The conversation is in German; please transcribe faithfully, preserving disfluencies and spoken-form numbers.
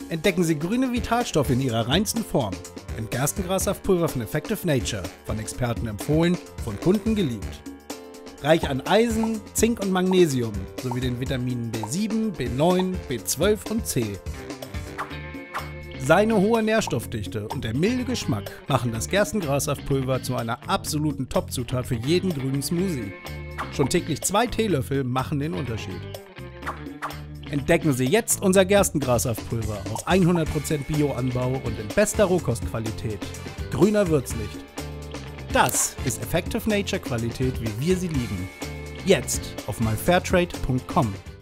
Entdecken Sie grüne Vitalstoffe in ihrer reinsten Form. Im Gerstengrassaftpulver von Effective Nature, von Experten empfohlen, von Kunden geliebt. Reich an Eisen, Zink und Magnesium, sowie den Vitaminen B sieben, B neun, B zwölf und C. Seine hohe Nährstoffdichte und der milde Geschmack machen das Gerstengrassaftpulver zu einer absoluten Top-Zutat für jeden grünen Smoothie. Schon täglich zwei Teelöffel machen den Unterschied. Entdecken Sie jetzt unser Gerstengrassaftpulver aus hundert Prozent Bio-Anbau und in bester Rohkostqualität. Grüner wird's nicht. Das ist Effective Nature Qualität, wie wir sie lieben. Jetzt auf my fair trade punkt com.